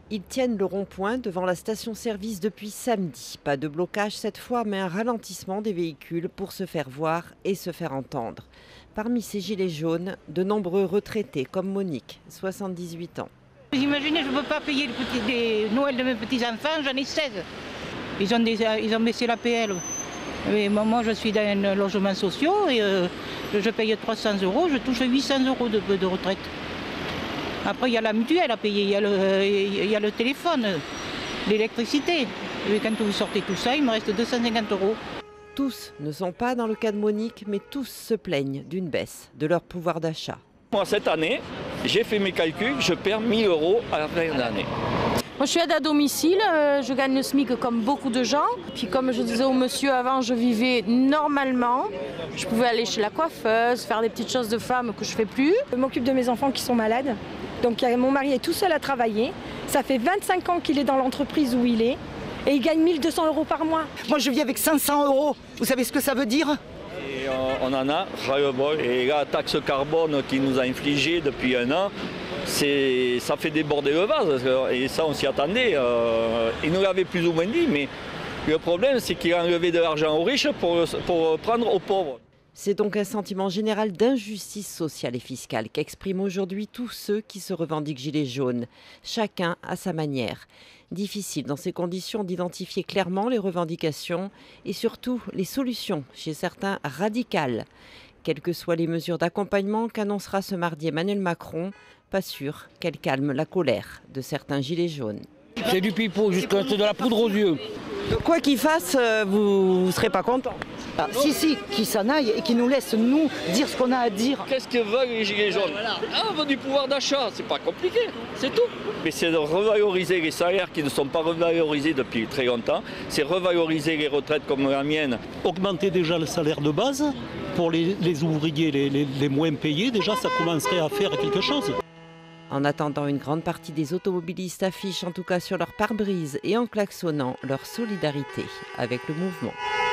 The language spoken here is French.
Ils tiennent le rond-point devant la station-service depuis samedi. Pas de blocage cette fois, mais un ralentissement des véhicules pour se faire voir et se faire entendre. Parmi ces gilets jaunes, de nombreux retraités comme Monique, 78 ans. Vous imaginez, je ne peux pas payer les Noël de mes petits-enfants, j'en ai 16. Ils ont baissé l'APL. Mais moi, je suis dans un logement social et je paye 300 €, je touche 800 € de retraite. Après, il y a la mutuelle à payer, il y a le téléphone, l'électricité. Et quand vous sortez tout ça, il me reste 250 €. Tous ne sont pas dans le cas de Monique, mais tous se plaignent d'une baisse de leur pouvoir d'achat. Moi, cette année, j'ai fait mes calculs, je perds 1 000 € à la fin de l'année. Moi, je suis aide à domicile, je gagne le SMIC comme beaucoup de gens. Puis comme je disais au monsieur avant, je vivais normalement. Je pouvais aller chez la coiffeuse, faire des petites choses de femme que je ne fais plus. Je m'occupe de mes enfants qui sont malades. Donc mon mari est tout seul à travailler. Ça fait 25 ans qu'il est dans l'entreprise où il est. Et il gagne 1 200 € par mois. Moi, je vis avec 500 €. Vous savez ce que ça veut dire? Et on en a ras-le-bol. Et la taxe carbone qui nous a infligée depuis 1 an, ça fait déborder le vase. Et ça, on s'y attendait. Il nous l'avait plus ou moins dit, mais le problème, c'est qu'il a enlevé de l'argent aux riches pour prendre aux pauvres. C'est donc un sentiment général d'injustice sociale et fiscale qu'expriment aujourd'hui tous ceux qui se revendiquent gilets jaunes, chacun à sa manière. Difficile dans ces conditions d'identifier clairement les revendications et surtout les solutions, chez certains radicales. Quelles que soient les mesures d'accompagnement qu'annoncera ce mardi Emmanuel Macron, pas sûr qu'elles calment la colère de certains gilets jaunes. C'est du pipeau, jusqu'à de la poudre aux yeux. Quoi qu'il fasse, vous ne serez pas content. Ah, si, qu'ils s'en aillent et qu'ils nous laissent, nous, dire ce qu'on a à dire. Qu'est-ce que veulent les gilets jaunes? On veut du pouvoir d'achat, c'est pas compliqué, c'est tout. Mais c'est de revaloriser les salaires qui ne sont pas revalorisés depuis très longtemps. C'est revaloriser les retraites comme la mienne. Augmenter déjà le salaire de base pour les ouvriers les moins payés, déjà ça commencerait à faire quelque chose. En attendant, une grande partie des automobilistes affichent en tout cas sur leur pare-brise et en klaxonnant leur solidarité avec le mouvement.